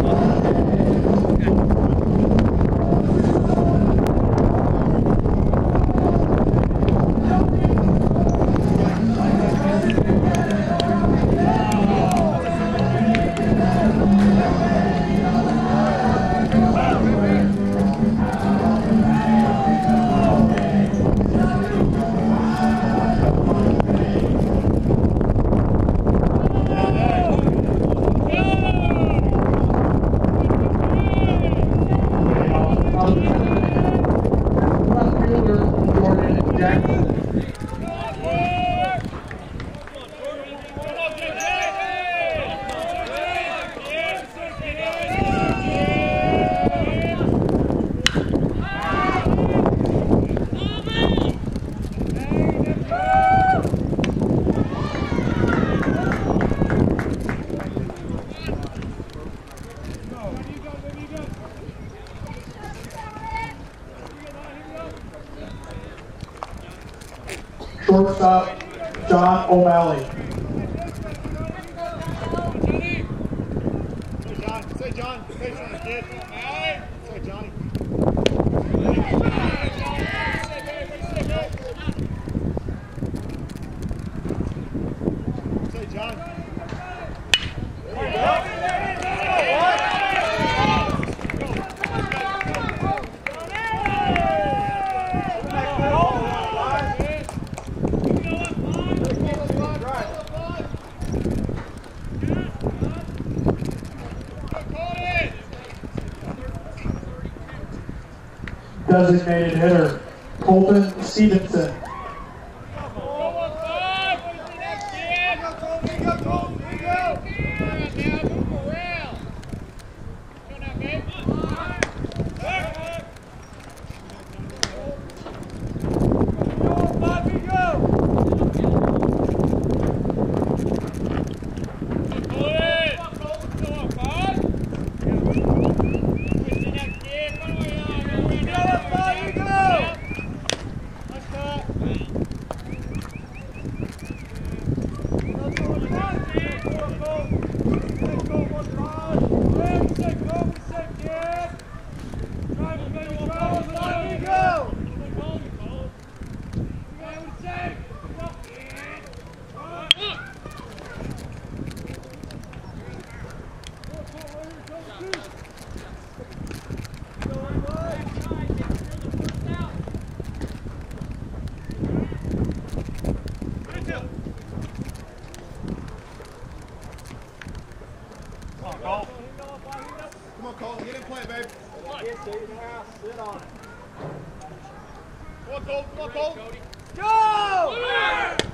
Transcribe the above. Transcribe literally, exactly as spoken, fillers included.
Shortstop, John O'Malley. Say John, say John, say John, kid. Say Johnny. Say John. There you go. Designated hitter, Colton Stevenson. Come on, Cole. Get in play, babe. Come on. Sit on it. Come on, Cole. Come on, Cole. Go!